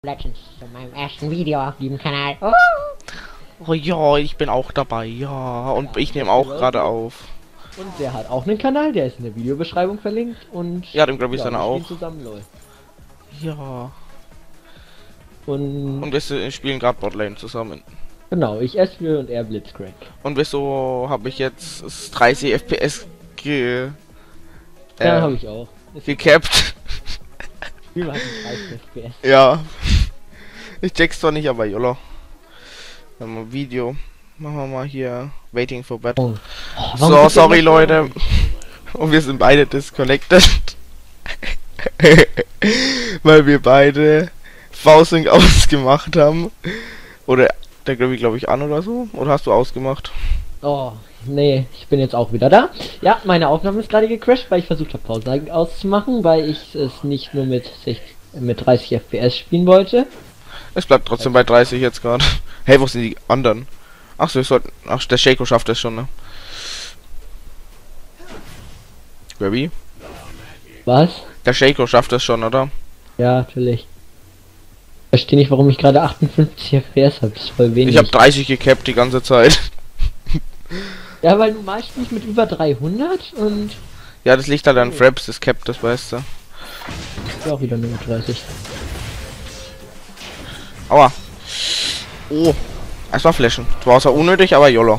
Legends zu meinem ersten Video auf diesem Kanal. Oh. Oh ja, ich bin auch dabei, ja. Und ich nehme auch gerade auf. Und der hat auch einen Kanal, der ist in der Videobeschreibung verlinkt und Ja, dem glaube ich ja, dann wir auch. spielen zusammen LOL. Ja. Und Und wir spielen gerade Botlane zusammen. genau, ich S4 und er Blitzcrank. Und wieso habe ich jetzt 30 FPS Ja, habe ich auch. gecapped? Wir machen 30 FPS. Ja. Ich check's zwar nicht, aber YOLO. Dann mal Video. Machen wir mal hier Waiting for Battle. Oh, So, sorry Leute. Und wir sind beide disconnected. Weil wir beide V-Sync ausgemacht haben. Oder der glaube ich an oder so. Oder hast du ausgemacht? Oh, nee, ich bin jetzt auch wieder da. Ja, meine Aufnahme ist gerade gecrashed, weil ich versucht habe Pause auszumachen, weil ich es nicht nur mit 30 FPS spielen wollte. Es bleibt trotzdem bei 30 jetzt gerade. Hey, wo sind die anderen? Ach so, wir sollten. Ach, der Shaco schafft das schon, ne? Baby? Was? Der Shaco schafft das schon, oder? Ja, natürlich. Ich verstehe nicht, warum ich gerade 58 FPS habe. Das ist voll wenig. Ich habe 30 gecapped die ganze Zeit. Ja, weil normal spiele ich mit über 300 und Ja, das liegt halt an Fraps, das capped, das weißt du. ja, auch wieder nur mit 30. Aua. Oh. Erstmal flashen. Das war zwar unnötig, aber YOLO.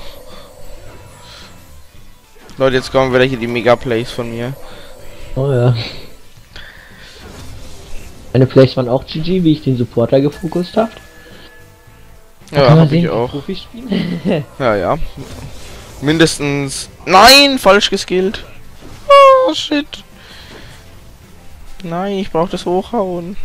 Leute, jetzt kommen wieder hier die Mega-Plays von mir. Oh ja. Meine Plays waren auch GG, wie ich den Supporter gefokust habe. Ja, hab ich auch. Profi spielen. Ja, ja. Mindestens. Nein, falsch geskillt. Oh, shit. Nein, ich brauche das Hochhauen.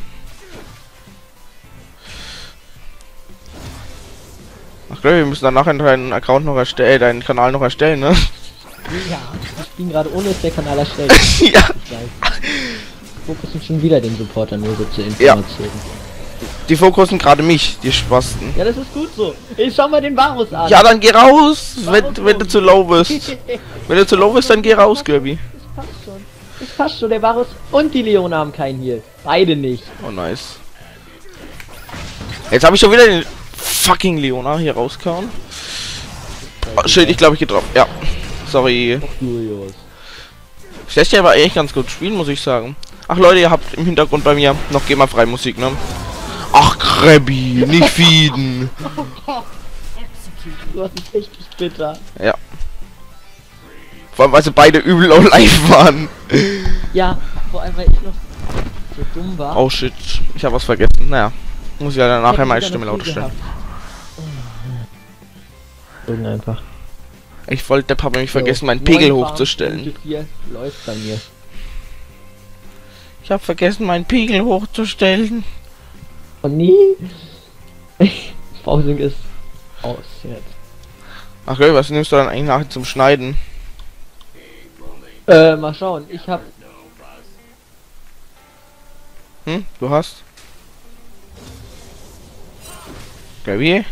Ach, wir müssen dann nachher deinen Account noch erstellen, deinen Kanal noch erstellen, ne? Ja, ich bin gerade ohne dass der Kanal erstellt. Ja. Fokussen schon wieder den Supporter nur so zur Information. Die fokussen gerade mich, die Spasten. Ja, das ist gut so. Ich schau mal den Varus an. Ja, dann geh raus, wenn du zu low bist. Wenn du zu low bist, dann geh raus, Kirby. Das passt schon. Das passt schon, der Varus und die Leona haben keinen Heal. Beide nicht. Oh, nice. Jetzt habe ich schon wieder den fucking Leona hier rauskauen. Oh, shit, ich glaube, ich geh drauf. Ja. Sorry. Furious. Ich lässt ja aber echt ganz gut spielen, muss ich sagen. Ach Leute, ihr habt im Hintergrund bei mir noch GEMA-freie Musik, ne? Ach, Krebbi, nicht feeden. Du hast es richtig bitter. Ja. Vor allem, weil sie beide übel auch live waren. Ja, vor allem, weil ich noch so dumm war. Oh shit, ich habe was vergessen. Naja, muss ich ja dann nachher meine Stimme lauter stellen. Irgend einfach. Ich wollte, der Papa mich So, vergessen, meinen 9 Pegel Farben, hochzustellen. Punkte 4 läuft bei mir. Ich habe vergessen, meinen Pegel hochzustellen. Oh nie. Pausing ist aus jetzt. Ach okay, was nimmst du dann eigentlich nachher zum Schneiden? Mal schauen. Ich hab. Hm, du hast? Gabi?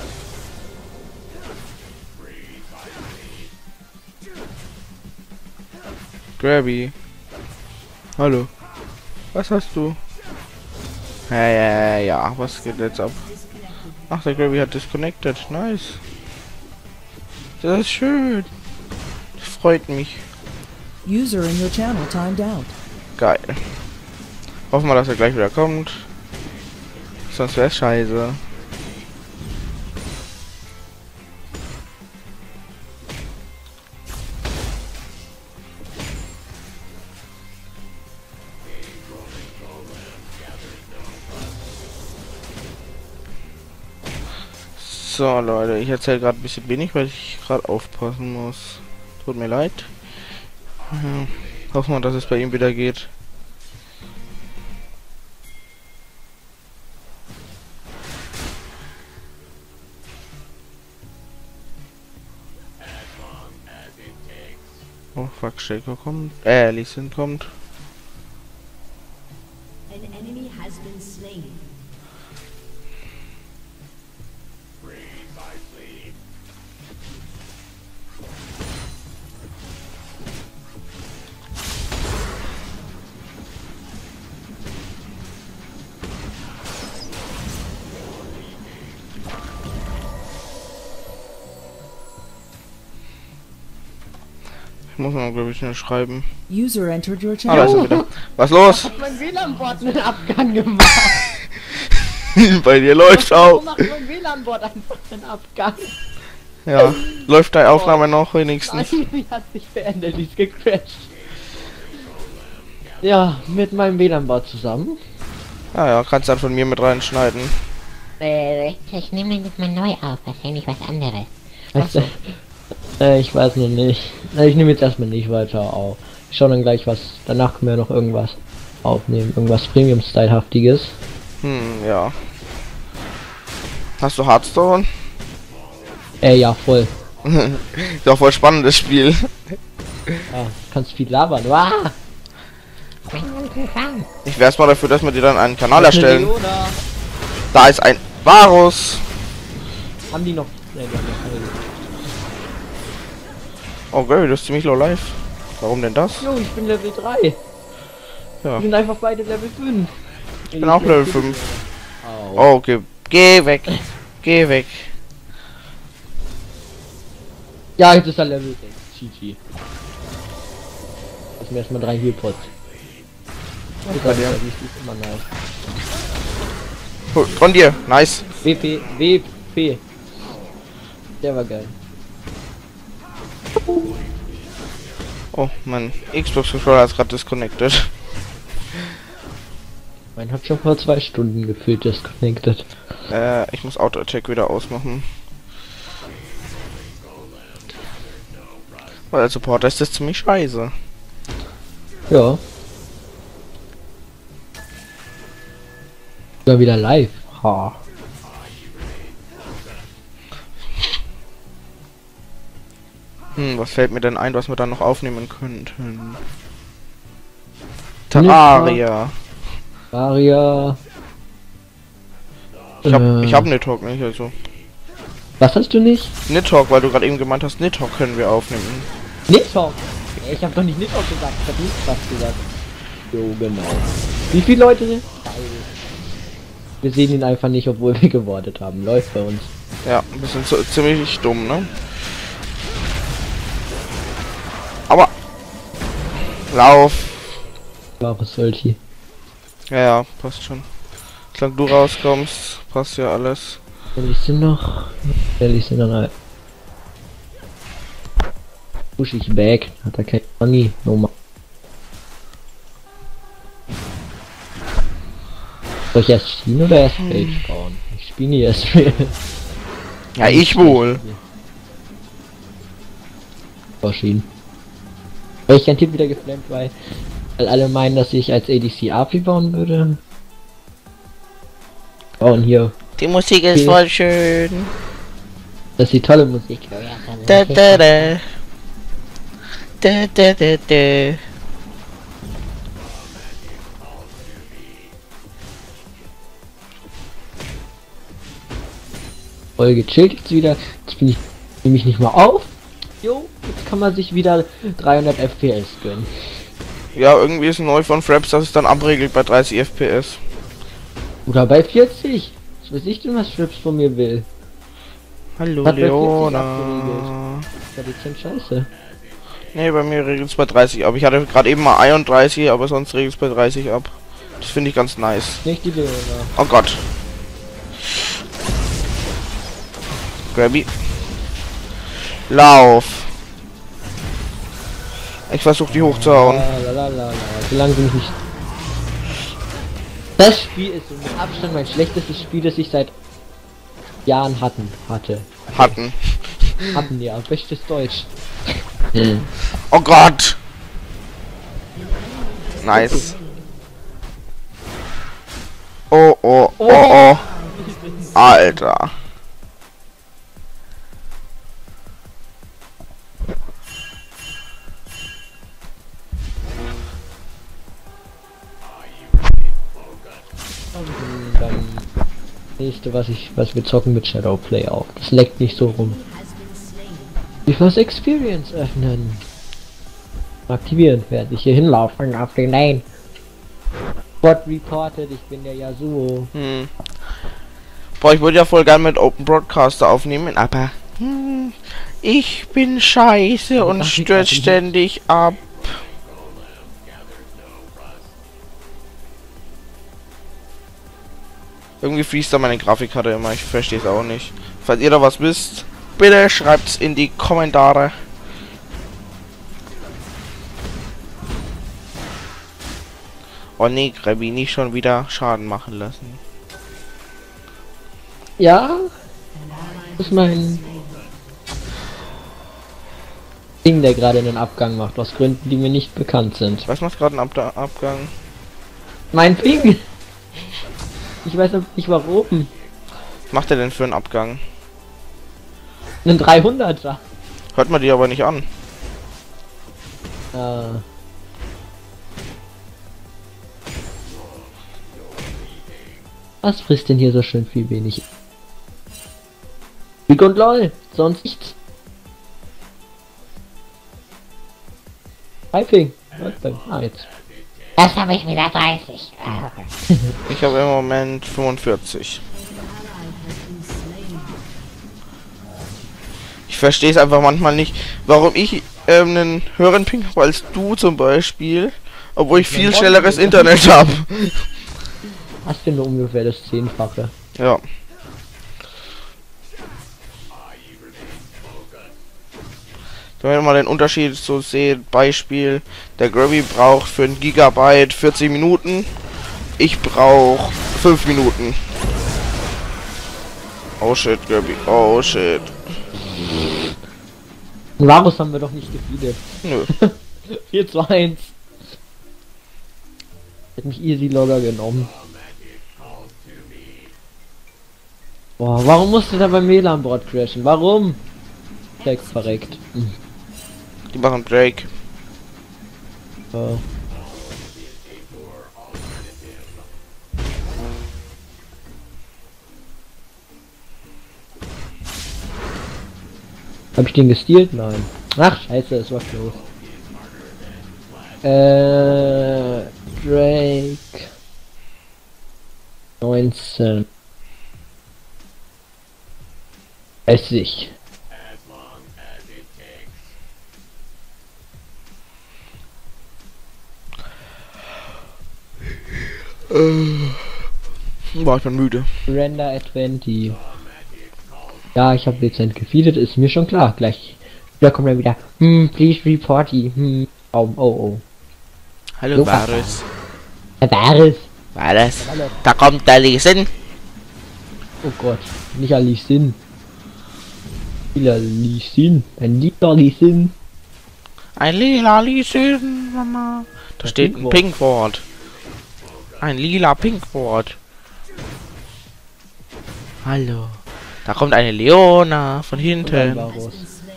Grabby. Hallo. Was hast du? Ja, was geht jetzt ab? Ach, der Grabby hat disconnected. Nice. Das ist schön. Das freut mich. User in your channel timed out. Geil. Hoffen wir, dass er gleich wieder kommt. Sonst wäre es scheiße. So Leute, ich erzähle gerade ein bisschen wenig, weil ich gerade aufpassen muss. Tut mir leid. Ja, hoffen wir, dass es bei ihm wieder geht. Oh fuck, Shaco kommt. Lee Sin kommt. An enemy has been slain. Muss man, glaube ich, schnell schreiben. User entered your Ah, da ist channel. er wieder. Was los? Mein WLAN-Bot einen Abgang gemacht. Bei dir läuft auch. Warum macht mein WLAN-Bot einfach einen Abgang? Ja. Läuft deine Aufnahme noch wenigstens? Nein, die hat sich beendet, die ist gecrashed. Ja, mit meinem WLAN-Bot zusammen. Ah ja, kannst dann von mir mit reinschneiden. Ich nehme den jetzt mal neu auf, wahrscheinlich was anderes. Weißt du, ich weiß noch nicht. Ich nehme jetzt erstmal nicht weiter auf. Ich schau dann gleich was. Danach können wir noch irgendwas aufnehmen. Irgendwas Premium-Style-haftiges. Ja. Hast du Hearthstone? Ja, voll. Ist auch voll spannendes Spiel. Ja, kannst viel labern. Wow. Ich wär's mal dafür, dass wir dir dann einen Kanal erstellen. Leona. Da ist ein Varus. Haben die noch... Nee, die haben noch keine. Oh, Gary, du bist ziemlich low life. Warum denn das? Jo, ich bin Level 3. Ja. Wir sind einfach beide Level 5. Ich bin auch Level 5. Au. Oh, okay. Geh weg. Geh weg. Ja, jetzt ist er Level 6. GG. Lass mir erstmal 3 Healpots. Bei dir. Das ist immer nice. Oh, von dir. Nice. WP. Der war geil. Oh, mein Xbox-Controller ist gerade disconnected. Mein hat schon vor 2 Stunden gefühlt disconnected. Ich muss Auto-Attack wieder ausmachen. Weil als Supporter ist das ziemlich scheiße. Ja. Sogar wieder live. Ha. Was fällt mir denn ein, was wir dann noch aufnehmen könnten? Terraria. Aria. Ich hab Nidhogg nicht, also. Was hast du nicht? Nidhogg, weil du gerade eben gemeint hast, Nidhogg können wir aufnehmen. Nidhogg. Ich hab doch nicht Nidhogg gesagt, ich hab nicht was gesagt. Jo, genau. Wie viele Leute sind? Wir sehen ihn einfach nicht, obwohl wir gewordet haben. Läuft bei uns. Ja, ein bisschen ziemlich dumm, ne? Aber lauf. Wahres Ulti. Ja, passt schon. Solange du rauskommst, passt ja alles. Ehrlich sind noch. Ehrlich sind dann halt. Push ich back. Hat er kein Money. Nummer. Soll ich erst spielen oder erst Feld bauen? Ich spiele nie erst Feld. Ja, ich wohl. Vorschieben. Weil ich kein Tipp wieder geflammt, weil alle meinen, dass ich als ADC AP bauen würde. Oh, und hier. Die Musik ist voll schön. Das ist die tolle Musik. Da, da, da. Da, da, da, da. Voll gechillt jetzt wieder. Jetzt bin ich nämlich nicht mal auf. Jo, jetzt kann man sich wieder 300 FPS gönnen. Ja, irgendwie ist neu von Fraps, dass es dann abregelt bei 30 FPS. Oder bei 40. Was weiß ich denn, was Strips von mir will? Hallo Hat bei 40 Leona. Das ist ja scheiße. Nee, bei mir regelt es bei 30 ab. Ich hatte gerade eben mal 31, aber sonst regelt es bei 30 ab. Das finde ich ganz nice. Nicht die Leona. Oh Gott. Grabby. Lauf. Ich versuche die hochzuhauen. Lalalala. Solange sie mich nicht... Das Spiel ist so mit Abstand mein schlechtestes Spiel, das ich seit Jahren hatte. Hatten. Hatten, ja. Bestes Deutsch. Oh Gott. Nice. Oh, oh, oh, oh. Alter. Dann nächste, was wir zocken mit Shadowplay auch. Das leckt nicht so rum. Die First Experience öffnen. Aktivieren, während ich hier hinlaufe auf den Lane. Bot reported, ich bin der Yasuo. Boah, ich würde ja voll gerne mit Open Broadcaster aufnehmen, aber Ich bin scheiße und stürzt ständig ab. Irgendwie fließt da meine Grafikkarte immer, ich verstehe es auch nicht. Falls ihr da was wisst, bitte schreibt's in die Kommentare. Oh nee, Grebi, nicht schon wieder Schaden machen lassen. Ja, das ist mein Ding, der gerade einen Abgang macht, aus Gründen, die mir nicht bekannt sind. Was macht gerade ein Abgang? Mein Ping! Ich weiß aber nicht warum. Was macht er denn für einen Abgang? Einen 300er. Hört man die aber nicht an. Was frisst denn hier so schön viel wenig? Big und LOL, sonst nichts. Piping. Jetzt. Das habe ich wieder 30. Ich habe im Moment 45. Ich verstehe es einfach manchmal nicht, warum ich einen höheren Ping habe als du zum Beispiel, obwohl ich viel schnelleres Internet habe. Hast du nur ungefähr das 10-fache? Ja. Wenn wir mal den Unterschied so sehen, Beispiel, der Grebi braucht für ein Gigabyte 40 Minuten, ich brauche 5 Minuten. Oh shit, Grebi, oh shit. Varus haben wir doch nicht gefeedet. Nö. 4:1. Hätte mich easy locker genommen. Boah, warum musste der beim WLAN-Board crashen? Warum? Text verreckt. Die machen Drake. Hab ich den gestealt? Nein. Ach, scheiße, es war los. Drake. 19. 30. Boah, ich bin müde. Render at 20. Ja, ich habe dezent gefeedet, ist mir schon klar. Gleich. Da kommt er wieder. Please report he. Oh. Hallo, So, Varus. Varus. Varus. Da kommt der Lesen. Oh Gott, nicht Lee Sin. Lila Lee Sin. Ein lila Lee Sin. Ein lila Lesen, Mama. Da steht ein Pinkwort. Ein lila Pinkwort. Hallo. Da kommt eine Leona von hinten. Varus.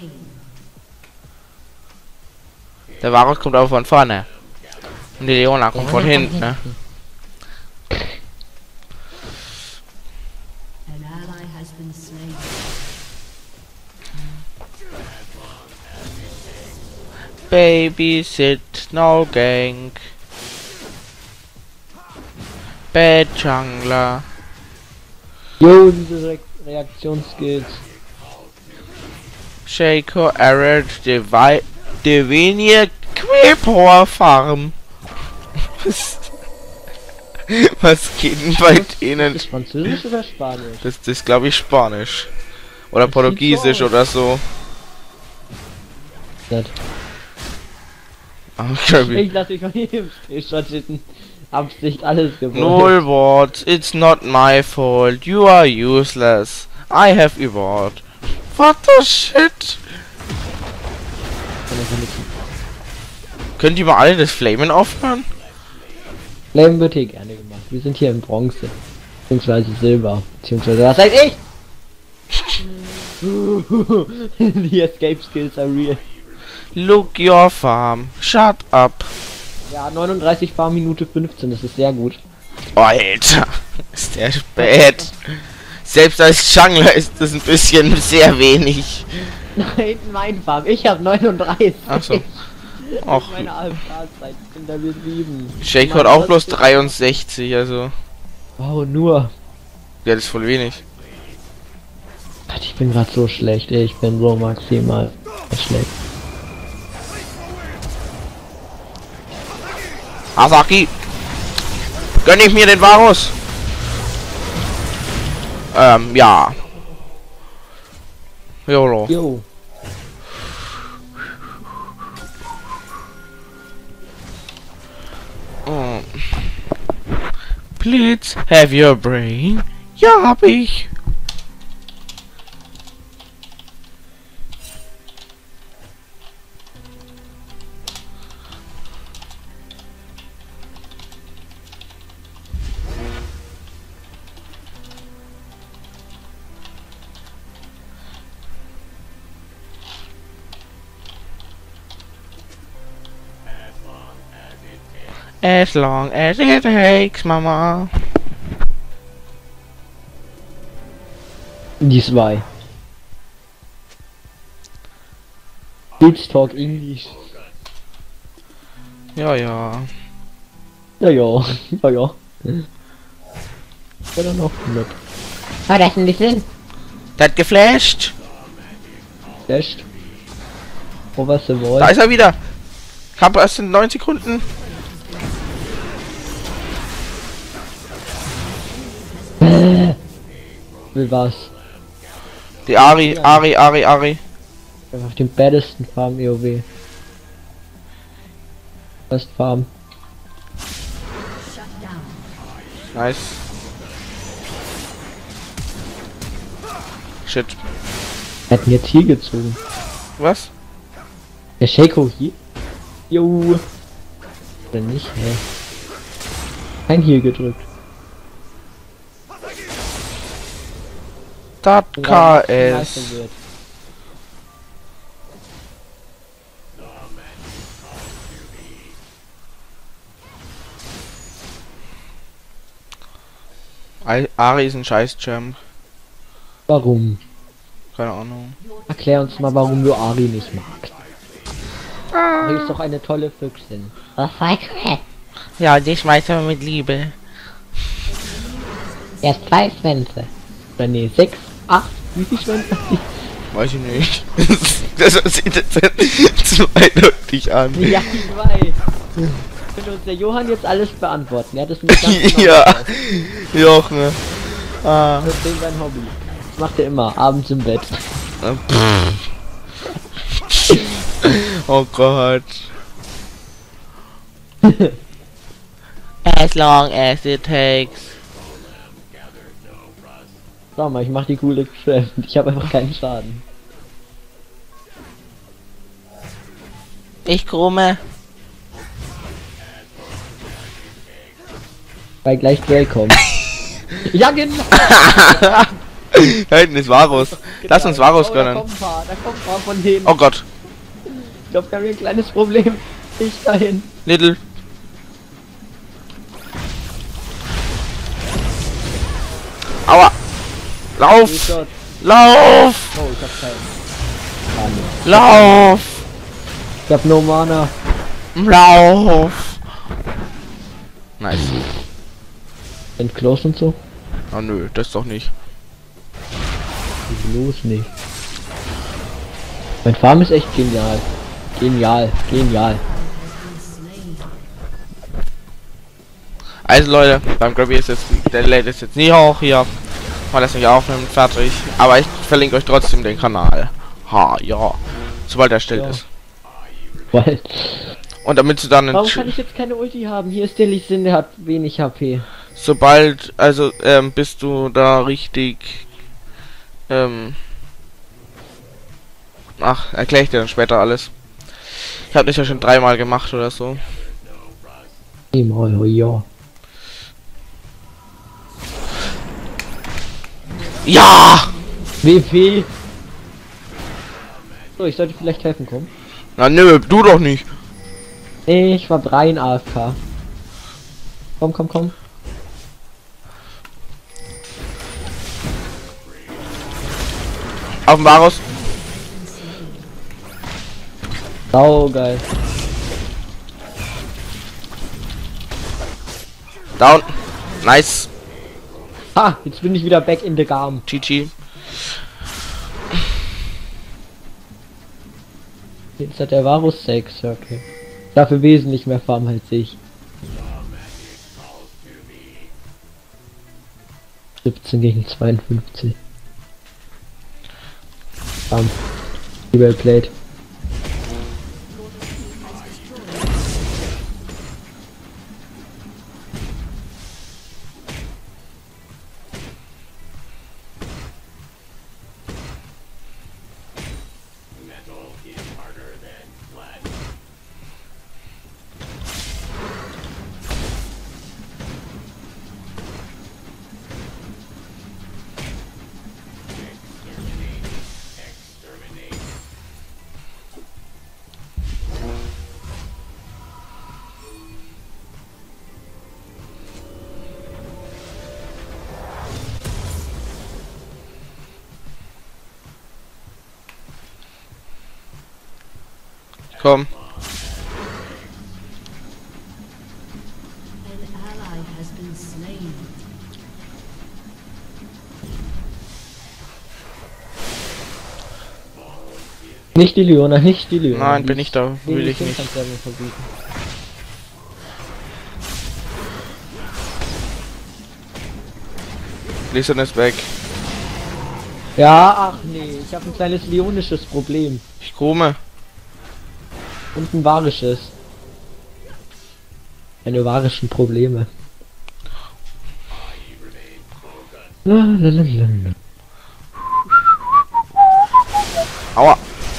Der Varus kommt aber von vorne. Und die Leona kommt von hinten, ne? An ally has been slain. Babysit, no gank. Bad Jungler. Jo, diese Reaktionsskills. Shaco, Arid, Devenier, Quepor Farm. Was geht denn bei denen? Ist Französisch oder Spanisch? Das ist glaube ich Spanisch. Oder Das Portugiesisch sieht so oder so. Nicht. Okay. Ich lasse mich von jedem Screenshot schitten. Absicht alles gewollt. Null Wort. It's not my fault. You are useless. I have evolved. What the shit? Könnt ihr mal alle das Flamen aufhören? Leben wird hier gerne gemacht. Wir sind hier in Bronze. Beziehungsweise Silber. Beziehungsweise was heißt ich? Die Escape Skills are real. Look your farm. Shut up. Ja, 39 Fahrminute 15, das ist sehr gut. Alter, ist der spät. Selbst als Jungler ist das ein bisschen sehr wenig. Nein, mein Farm. Ich habe 39. Ach so. Ach, Meine AFK-Zeit sind da wir 7. Shake hat auch bloß 63, also. Wow, nur. Ja, das ist voll wenig. Gott, ich bin gerade so schlecht, ey. Ich bin so maximal schlecht. Asaki! Gönn ich mir den Varus? Ja. YOLO. Jo. Oh. Please have your brain. Ja, hab ich. As long as it takes, Mama. Die zwei. Let's talk English. Ja, ja. Ja, ja. Ja, ja. Oder noch mit. Oh, das ist ein bisschen. Der hat geflasht. Echt? Oh, was sie wollen. Da ist er wieder. Ich hab erst in 9 Sekunden. Will was? Die Ari. Auf dem baddesten Farm EOW. Best Farm. Nice. Shit. Er hat ihn jetzt hier gezogen. Was? Der Shaco hier? Jo. Oder nicht, hä? Kein hier gedrückt. Das KS. Ari ist ein Scheiß-Champ. Warum? Keine Ahnung. Erklär uns mal, warum du Ari nicht magst. Ari ist doch eine tolle Füchsin. Oh, voll cool. Ja, die schmeißt aber mit Liebe. Er hat 2 Schwänze. Oder nee, 6, 8, wie viel Schwänze hat die? Weiß ich nicht. Das sieht jetzt zu eindeutig an. Ja, 2. Könnte uns der Johann jetzt alles beantworten. Er hat es nicht ganz genau Ja. gesagt. Jochen. Ah. Das ist sein Hobby. Das macht er immer, abends im Bett. Oh Gott. As long as it takes. Schau mal, ich mach die coole Geschäft. Ich habe einfach keinen Schaden. Ich krumme. Weil gleich Drake kommt. Ja, genau. Da hinten ist Varus. Lass uns Varus Da gönnen. kommt ein paar von denen. Oh Gott. Ich glaube, wir haben hier ein kleines Problem. Ich dahin. Little. Aua. Lauf. Shot. Lauf. Oh, ich hab keinen. Ah, nee. Lauf. Ich hab no Mana. Lauf. Nice. Sind close und so? Ah nö, das doch nicht. Los nicht. Mein Farm ist echt genial. Genial. Also Leute, beim Grabby ist jetzt, der lädt es jetzt nie hoch hier, weil das nicht aufnimmt, fertig. Aber ich verlinke euch trotzdem den Kanal. Ha, ja. Sobald er erstellt Ja. ist. Weil, Und damit du dann warum kann ich jetzt keine Ulti haben? Hier ist der Lee Sin, der hat wenig HP. sobald, also bist du da richtig, ach, erkläre ich dir dann später alles. Ich habe das ja schon 3-mal gemacht oder so. Ja. Ja! WP. So, ich sollte vielleicht helfen kommen. Na nö, du doch nicht. Nee, ich war 3 in AFK. Komm. Auf dem Varus. Sau geil. Down. Nice. Ha, jetzt bin ich wieder back in the game. GG. Jetzt hat der Varus 6, okay. Dafür wesentlich mehr Farm als ich. 17 gegen 52. Bam. Well played. Komm. An ally has been slain. Nicht die Leona, nicht die Leona. Nein, Die bin ich da. Will ich den nicht. kannst du ja nur verbieten. Listen ist weg. Ja, ach nee, ich habe ein kleines leonisches Problem. Ich komme. Und ein varisches. Eine varischen Probleme. Lalalala. Aua.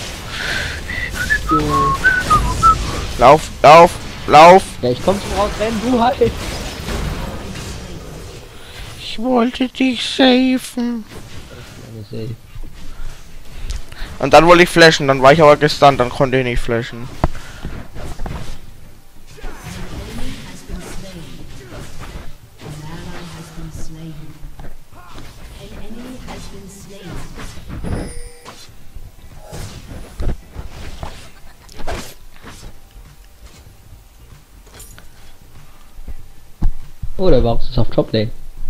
Lauf, lauf, lauf. Ja, ich komm zum Rausrennen, du halt. Ich wollte dich safen. Und dann wollte ich flashen, dann war ich aber gestunt, dann konnte ich nicht flashen. Oh, der Varus ist auf Toplane.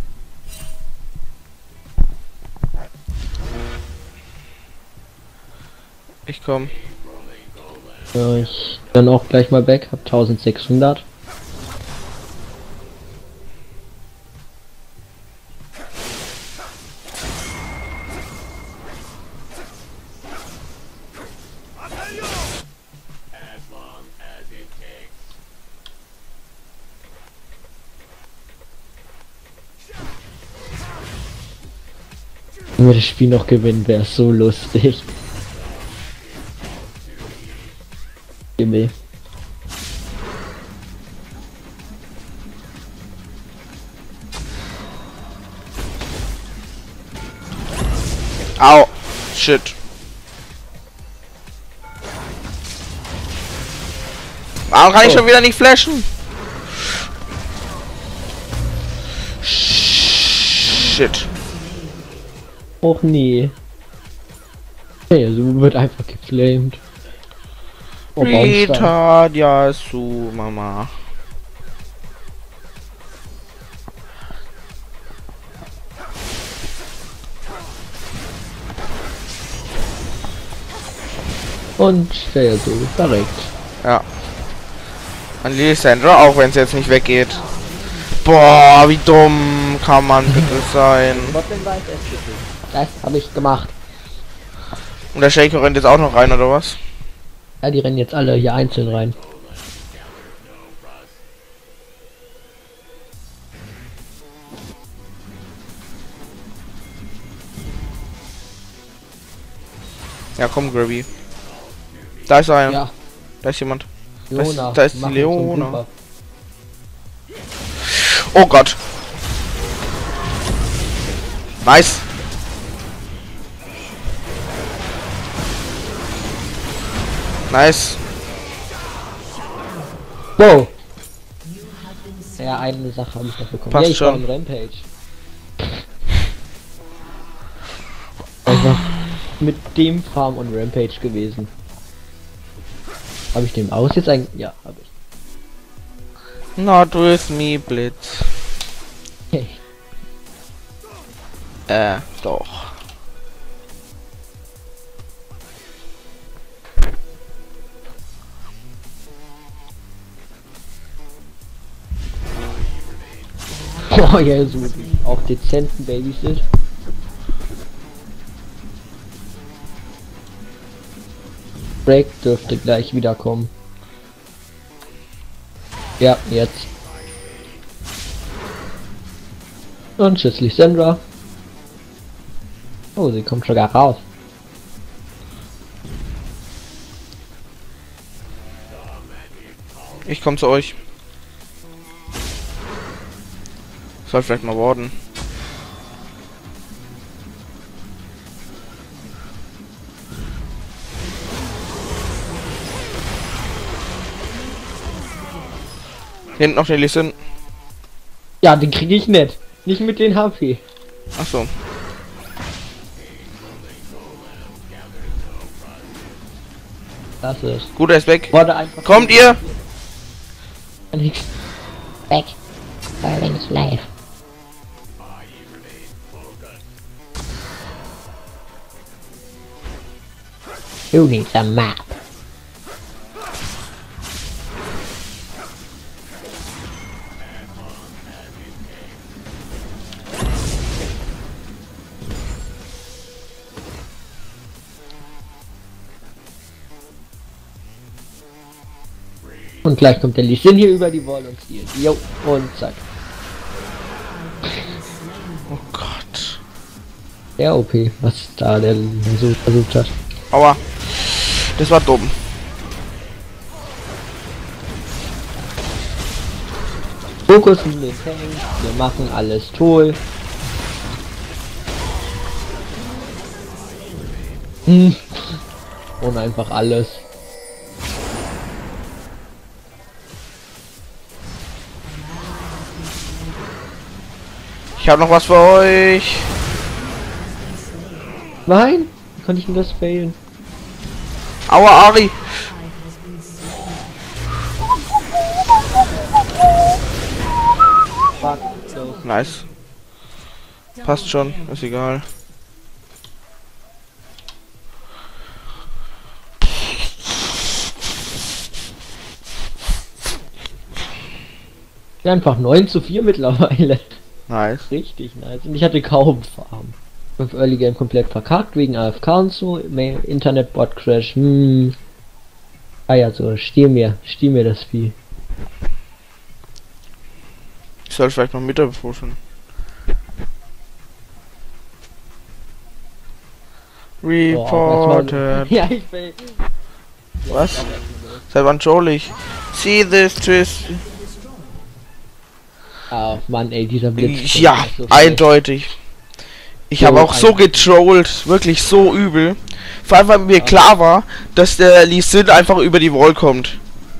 Ich komm. Ja, ich dann auch gleich mal weg, hab 1600. Wenn wir das Spiel noch gewinnen, wäre so lustig. Gimme. Au. Shit. Warum kann ich schon wieder nicht flashen? Shit. Och nee. Hey, so wird einfach geflamed. Oh, Baumstein. Retard, ja, su, Mama. Und der so verreckt. Ja. An Lissandra, auch wenn es jetzt nicht weggeht. Boah, wie dumm kann man bitte sein. Das habe ich gemacht. Und der Shaker rennt jetzt auch noch rein, oder was? Ja, die rennen jetzt alle hier einzeln rein. Ja, komm, Grabby. Da ist einer. Ja, Da ist jemand. Leona. Da ist die machen Leona. zum Super. Oh Gott. Nice. Nice. Wow. Ja, eine Sache habe ich noch bekommen. Passt Ja, ich war schon. im Rampage. Einfach mit dem Farm und Rampage gewesen. Habe ich den aus jetzt eigentlich? Ja, habe ich. Not with me, Blitz. Hey. Doch. Oh ja, so auch dezenten Babysit. Break dürfte gleich wiederkommen. Ja, jetzt. Und schließlich Sandra. Oh, sie kommt sogar raus. Ich komme zu euch. Soll vielleicht mal warten. Hinten noch den Lee Sin. Ja, den kriege ich nicht. Nicht mit den HP. Ach so. Das ist. Gut, er ist weg. Wurde einfach. Kommt ihr? Nix. Weg. Allerdings live. Who needs a map? Und gleich kommt der Lee Sin hier über die Wall und stiehlt. Jo, und zack. Oh Gott. Der OP, was da der so versucht hat. Aua. Das war dumm. Fokus in den Tank, wir machen alles toll. Und einfach alles. Ich habe noch was für euch. Nein, wie konnte ich denn das failen? Aua, Ari. Fuck, so. Nice. Passt schon, ist egal. Ja, einfach 9:4 mittlerweile. Nice. Richtig nice. Und ich hatte kaum Farm. 5 Early Game komplett verkackt wegen AFK und so. Internetbot Crash. Ah ja, so, stiehl mir das Vieh. Ich soll vielleicht mal mit pushen. Reported. Ja, ich will. Was? Seit wann troll ich? See this twist. Ah, Mann, ey, dieser Blitz. Ja, ist so eindeutig. Ich So habe auch so eindeutig. getrollt, wirklich so übel. Vor allem, weil mir klar war, dass der Lee Sin einfach über die Wall kommt.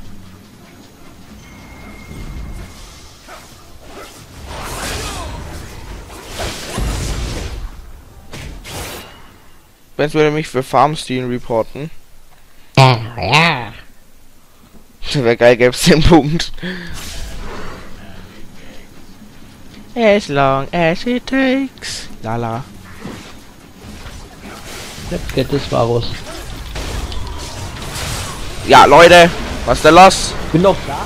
Jetzt würde mich für Farmsteal reporten. Ja, ja. Wäre geil, gäbe es den Punkt. As long as it takes. Lala. Let's get this Varus. Ja, Leute, was ist denn los? Bin doch da.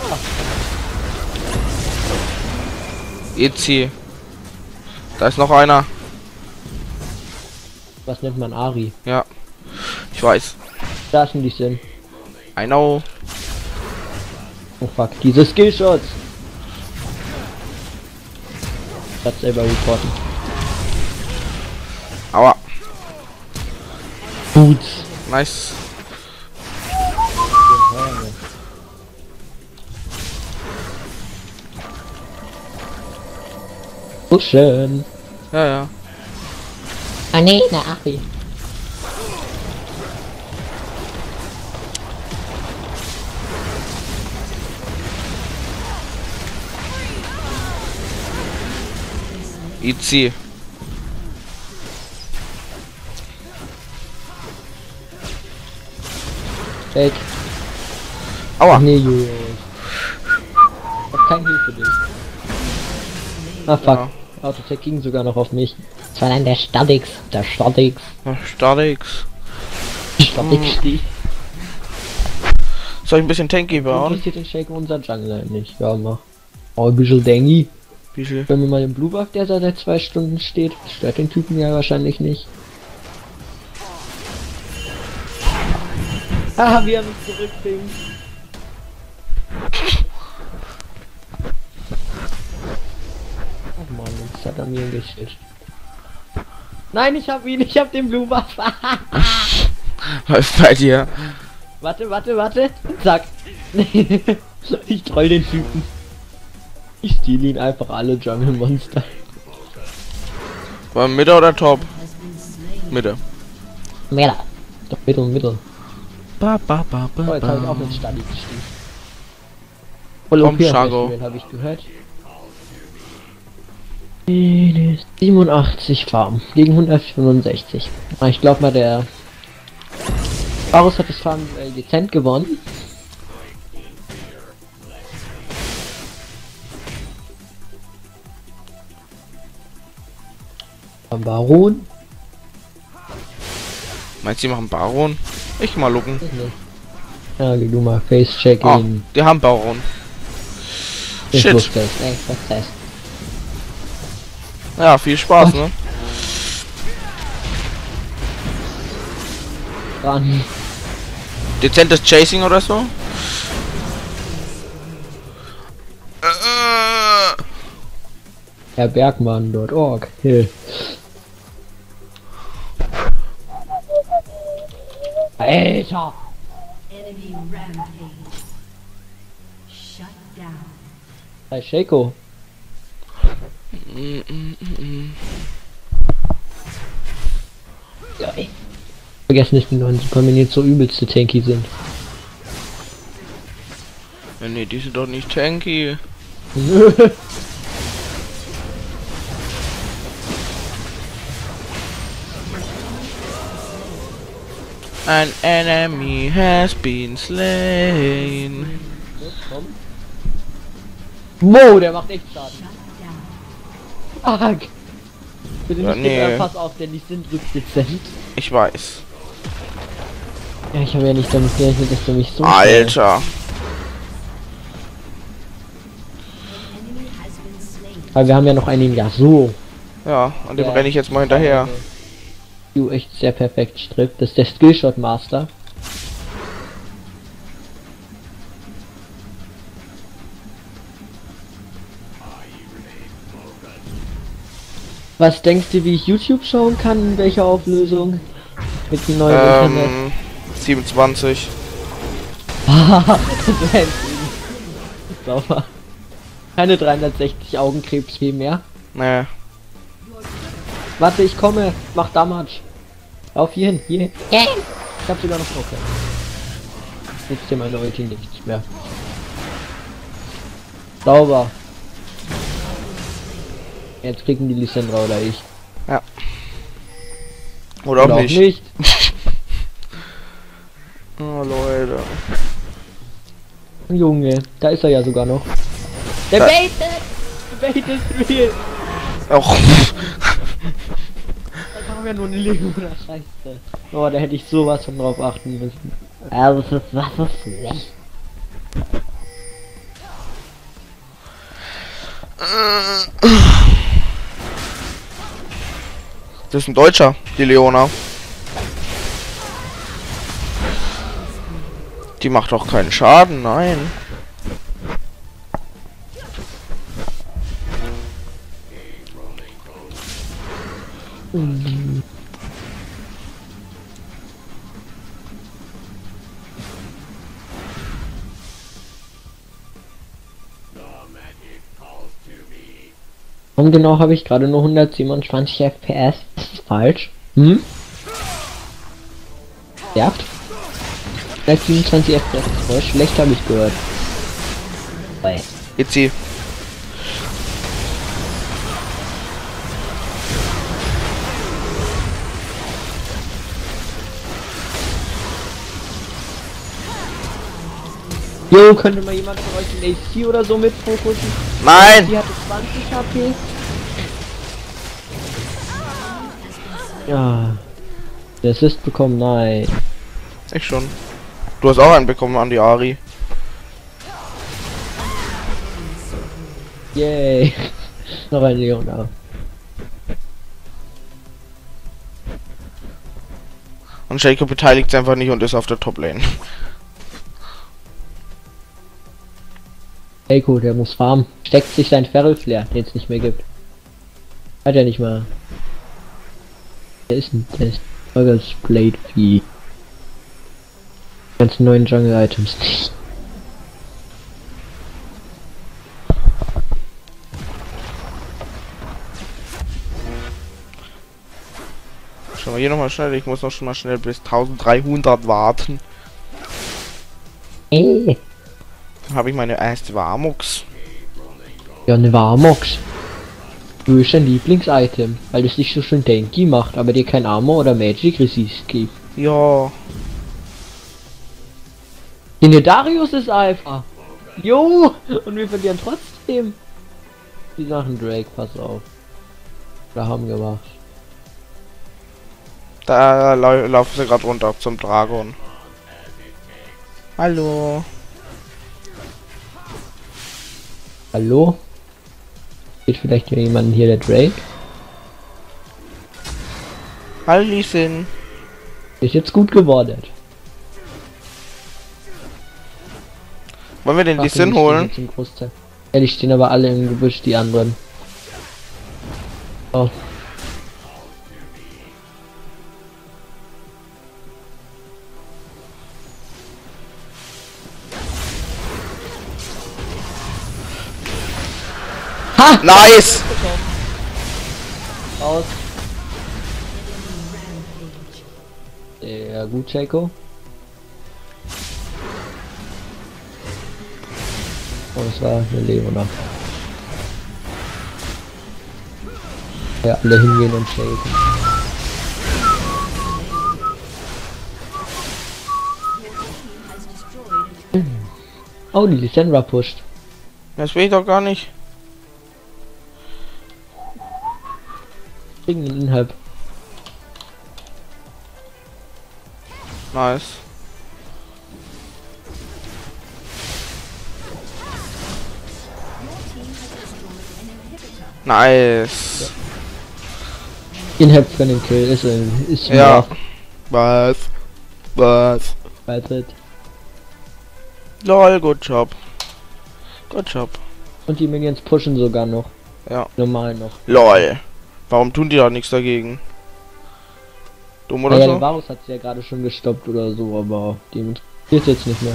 Jetzt hier. Da ist noch einer. Was nennt man Ari? Ja. Ich weiß. Da sind die Sinn. I know. Oh fuck, diese Skillshots. Das selber reporten. Aua. Boots. Nice. So schön. Ja, ja. Oh nee, eine Ari. Easy. Weg. Aua. Nee, Julius. Ich hab kein Heal für dich. Ah fuck. Ja. Autotech ging sogar noch auf mich. Das war dann der Stadix. Der Stadix. Starix. Stadix steht. Soll ich ein bisschen tanky bauen? Interessiert den Shake unser Jungler nicht. Ja, mach. Oh, ein bisschen Dengi. Wie viel? Wenn wir mal den Blue Buff, der da seit 2 Stunden steht, das stört den Typen ja wahrscheinlich nicht. Ah, wie er mich zurückfing. Oh Mann, jetzt hat er mir geschickt. Nein, ich hab ihn, ich hab den Blue Buff. Was ist bei dir? Warte. Zack. Ich troll den Typen. Ich stehle ihn einfach alle Jungle Monster. War Mitte oder Top? Mitte. Mehr. Doch, Mittel. Ba, ba, ba, ba, Oh, jetzt habe ich ba. auch mit Stadi gestiegen. Voll Komm, OP auf Shago. das habe ich gehört. 87 Farm gegen 165. Ich glaube mal, der Varus hat das Farm dezent gewonnen. Am Baron. Meinst du, die machen Baron? Ich mal gucken. Ja, geh du mal Face-Check Ah, ihn. die haben Baron. Ich Shit. wusste es. Ey, was ist das? Ja, viel Spaß, ne? Dran. Dezentes Chasing oder so? Herr Bergmann dort. Org. Hill. Alter! Enemy rampage. Shut down. Bei Shaco. Ja, ey. Vergessen nicht, die neuen Superminions so übelste Tanky sind. Ja, nee, die sind doch nicht tanky. An enemy has been slain. Wow, der macht echt Schaden. Arg. Bitte Ja, nicht nee. pass auf, denn die sind rückdezent. Ich weiß. Ja, ich habe ja nicht damit gerechnet, dass du mich so Alter. Enemy has been slain. Weil wir haben ja noch einen Yasuo. Ja, und dem Ja. renne ich jetzt mal hinterher. Du echt sehr perfekt strippt. Das ist der Skillshot Master. Was denkst du, wie ich YouTube schauen kann? In welcher Auflösung? Mit dem neuen Internet? 27. Sauber. Keine 360 Augenkrebs mehr. Nee. Warte, ich komme. Mach Damage. Auf hier hin. Hier hin. Ja. Ich hab sogar noch okay. Nützt dir meine Ulti nichts mehr. Sauber. Jetzt kriegen die Lissandra oder ich. Oder auch nicht. nicht. Oh, Leute. Junge, da ist er ja sogar noch. Der baitet! Der baitet viel! Auch. Da haben wir nur eine Lego oder Scheiße. Oh, da hätte ich sowas von drauf achten müssen. Also, was ist schlecht? Das ist ein Deutscher, die Leona. Die macht doch keinen Schaden, nein. Warum genau habe ich gerade nur 127 FPS? Das ist falsch. Hm? Ja. 127 FPS ist voll schlecht, habe ich gehört. Weil Jetzt sie. Jo, könnte mal jemand von euch den AC oder so mit fokussen? Nein! Die hatte 20 HP. Ja. Der Assist bekommen, nein. Ich schon. Du hast auch einen bekommen an die Ari. Yay. Noch ein Leona. Und Jacob beteiligt sich einfach nicht und ist auf der Top-Lane. Eiko, der muss farmen. Steckt sich sein Feral Flare, den es nicht mehr gibt. Hat er nicht mal. Der ist ein Burgers Blade wie ganzen neuen Jungle Items nicht. Schauen wir hier nochmal schnell. Ich muss noch schon mal schnell bis 1300 warten. Dann habe ich meine erste Warmux. Ja, eine Warmox. Du ist dein Lieblings-Item, weil es dich so schön tanky macht, aber dir kein Armor oder Magic Resist gibt. Ja. Der Darius ist Alpha. Jo! Und wir verlieren trotzdem. Die Sachen Drake, pass auf. Da haben gemacht. Da laufen sie gerade runter zum Dragon. Hallo. Hallo? Geht vielleicht hier jemand hier der Drake? Hallo Liesin. Ist jetzt gut geworden. Wollen wir den Liesin holen? Ja, die stehen aber alle im Gebüsch, die anderen. Oh. Ha! Nice! Aus. Ja, gut, Jaco. Oh, das war eine Leona. Ja, alle hingehen und shaken. Oh, die Lissandra pusht. Das will ich doch gar nicht. Kriegen ihn innerhalb. Nice. Nice. Innerhalb von dem Kill ist Ja. Was? Beitritt. Lol, good job. Good job. Und die Minions pushen sogar noch. Ja. Normal noch. Lol. Warum tun die da nichts dagegen? Dumm oder Ja, so? der Varus hat sie ja gerade schon gestoppt oder so, aber die interessiert jetzt nicht mehr.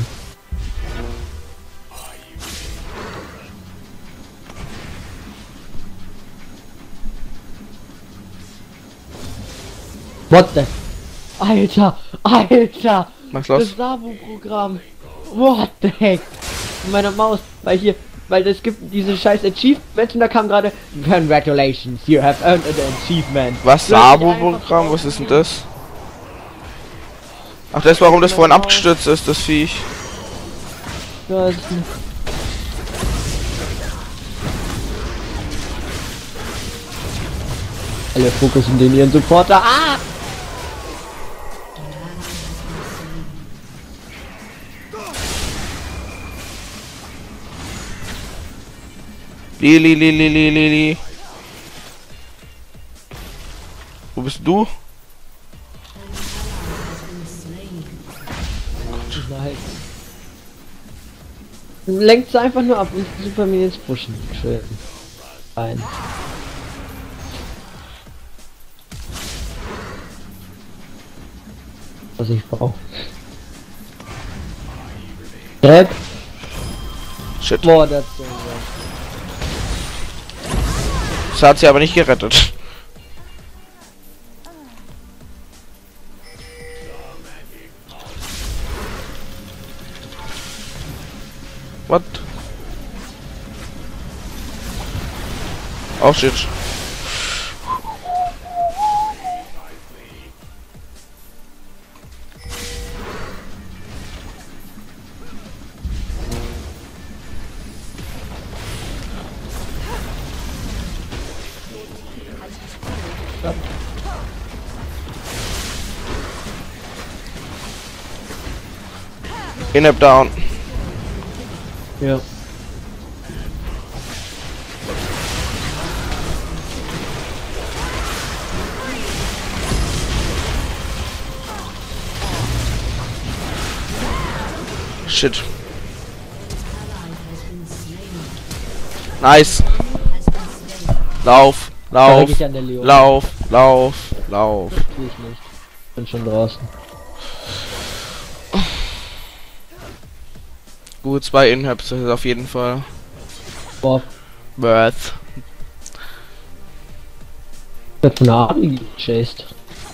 What the? Alter! Alter! Was ist los? Das Sabu-Programm! What the heck? Meine Maus, weil es gibt diese scheiß Achievements und da kam gerade Congratulations, you have earned an achievement. Was? Sabo-Programm? Was ist denn das? Ach, das warum das vorhin abgestürzt ist, das Viech. Ja, das ist ein alle fokussen den ihren Supporter. Ah! Lili. Wo bist du? Nein. Lenkt einfach nur ab und Super Minions pushen. Schön. Rein. Was ich brauche. Grab. Shit. Boah, das ist so. Das hat sie aber nicht gerettet. What? Oh shit. Inhib down. Ja. Shit. Nice. Lauf, lauf, Verreck ich an der Leon. lauf, lauf, lauf. Tue ich nicht. Bin schon draußen. Gut, 2 Inhabs ist auf jeden Fall Boah, worth. wird von der Army gechased.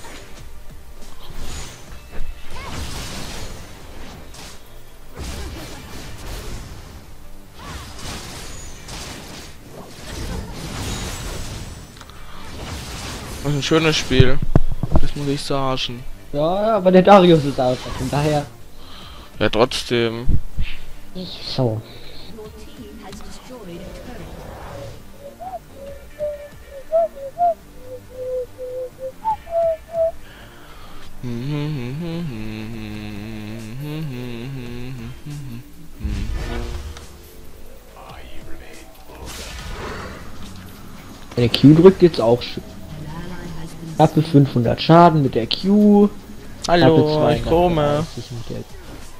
Das ist ein schönes Spiel. Das muss ich sagen. Ja, aber der Darius ist out. Von daher. Ja, trotzdem. Ich so. Your team has destroyed a turret. Wenn der Q drückt, geht's auch schön. Knappe 500 Schaden mit der Q. Hallo, ich komme. Mit der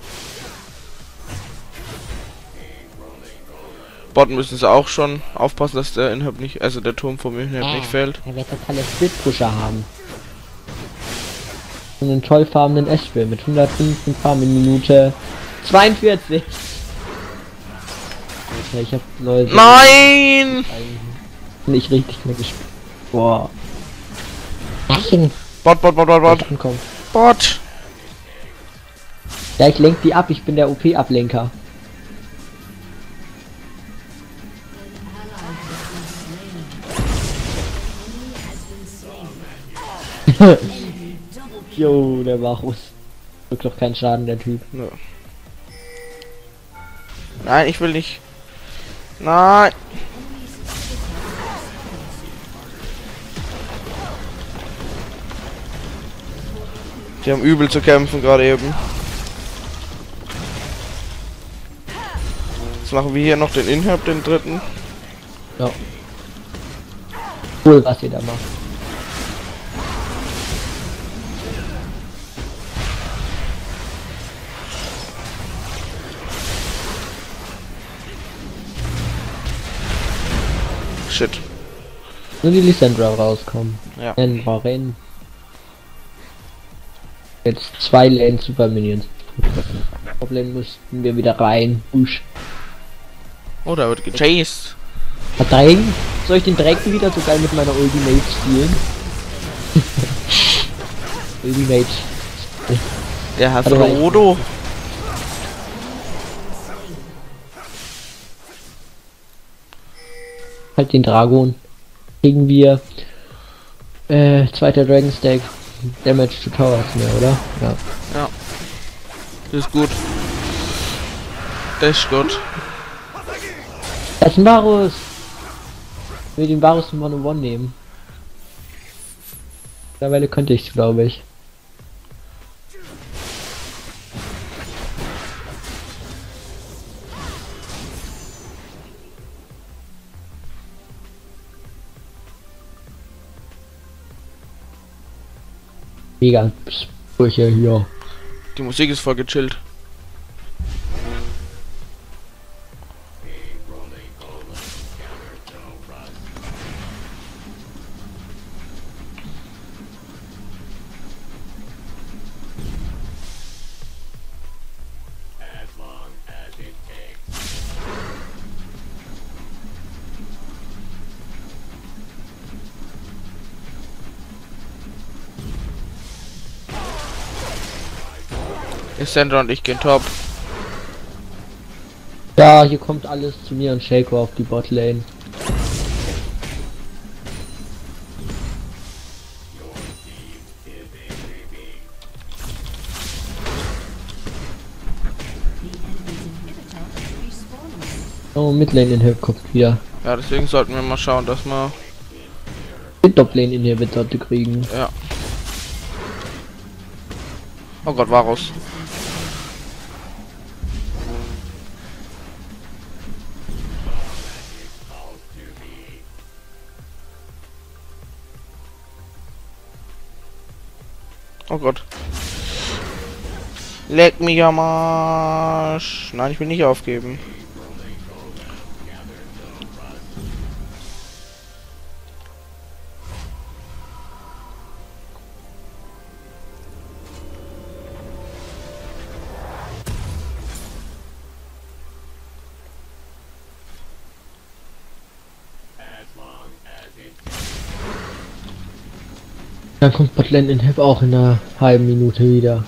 Bot müssen sie auch schon aufpassen, dass der Inhab nicht, also der Turm vom Inhab nicht fällt. Er wird totale Split-Pusher haben. Und einen toll farbenen S-Spiel mit 105 Farben in Minute 42. Ja, ich hab neue. Nein! Nicht richtig mehr gespielt. Boah. Nein. Bot, Bot, Bot, Bot, Bot. Komm. Bot! Ja, ich lenk die ab. Ich bin der OP-Ablenker. Jo, der Varus. Wirkt doch keinen Schaden, der Typ. Ja. Nein, ich will nicht. Nein! Die haben übel zu kämpfen gerade eben. Jetzt machen wir hier noch den Inhab, den dritten. Ja. Cool, was ihr da macht. Shit. Nur die Lissandra rauskommen. Ja. Rennen. Jetzt 2 Lane Super Minions. Problem mussten wir wieder rein. Usch. Oh, da wird gechased. Verdrängen? Soll ich den Drecken wieder so geil mit meiner Ultimate spielen? Ultimate. Der hat Hallo, Frodo. Halt den Dragon. Kriegen wir zweiter Dragon Stack. Damage to Towers mehr, oder? Ja. Ja. Das ist gut. Das ist gut. Das ist ein Varus! Ich will den Varus in 1-on-1 nehmen. Mittlerweile könnte ich, glaube ich. Mega Sprüche hier. Die Musik ist voll gechillt. Sandra und ich gehen top. Ja, hier kommt alles zu mir und Shaco auf die Botlane. Oh, Midlane Inhib kommt wieder. Ja, deswegen sollten wir mal schauen, dass wir... Den Toplane Inhibitor zu kriegen. Ja. Oh Gott, Varus. Oh Gott. Leck mich am Arsch. Nein, ich will nicht aufgeben. Dann kommt Botland in Hip auch in einer halben Minute wieder.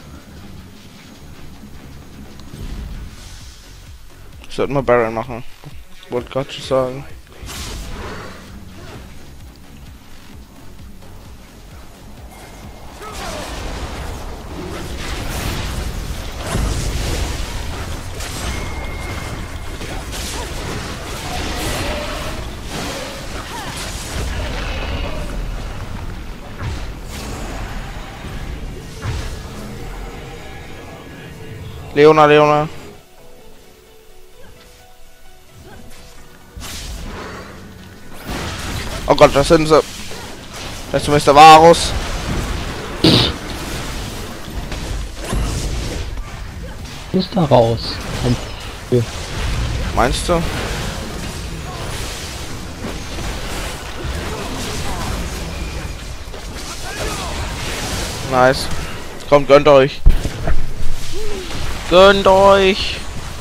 Sollten wir Baron machen. Wollte gerade schon sagen. Leona. Oh Gott, das sind sie. Das ist Mr. Varus. Muss da raus. Meinst du? Nice. Kommt, gönnt euch. Gönnt euch.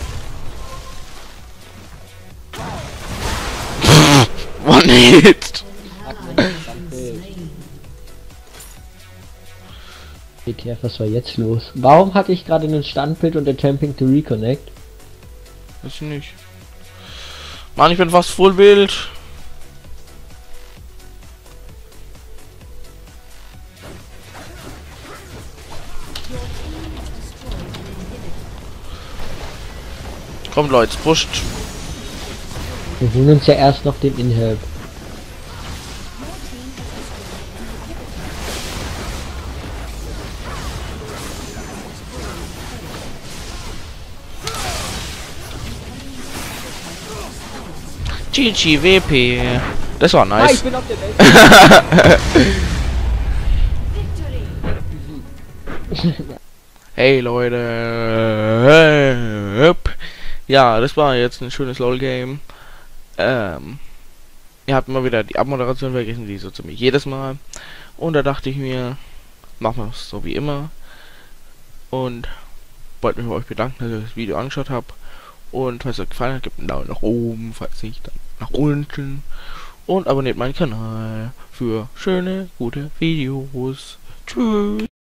One hit. WTF, was war jetzt los? Warum hatte ich gerade einen Standbild und Attempting to Reconnect? Weiß ich nicht. Mann, ich bin fast voll wild. Kommt Leute, pusht. Wir holen uns ja erst noch den Inhelp. GG WP. Das war nice. Ich bin auf der Welt. Hey Leute. Ja, das war jetzt ein schönes LOL-Game. Ihr habt mal wieder die Abmoderation vergessen, die so ziemlich jedes Mal. Und da dachte ich mir, machen wir es so wie immer. Und wollte mich bei euch bedanken, dass ihr das Video angeschaut habt. Und falls es euch gefallen hat, gebt einen Daumen nach oben, falls nicht, dann nach unten. Und abonniert meinen Kanal für schöne, gute Videos. Tschüss.